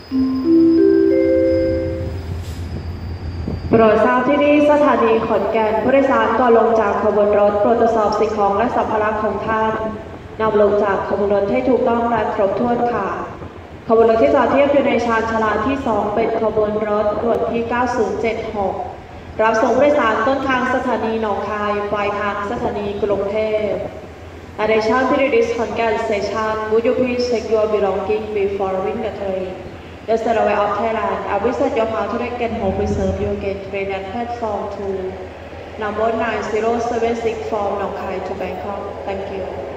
โปรดทราบที่นี่สถานีขอนแก่นผู้โดยสารก่อนลงจากขบวนรถโปรดตรวจสอบสิ่งของและสัมภาระของท่านนำลงจากขบวนรถให้ถูกต้องและครบถ้วนค่ะขบวนรถที่จอดเทียบอยู่ในชานชาลาที่ 2เป็นขบวนรถด่วนที่ 9076รับส่งผู้โดยสารต้นทางสถานีหนองคายปลายทางสถานีกรุงเทพ Attention please Konkan station would you please check your belongings before leaving the train The Railway of Thailand I visit your house to get home reserve you get train at platform 2 number 9076 from Nong Khai to Bangkok. Thank you.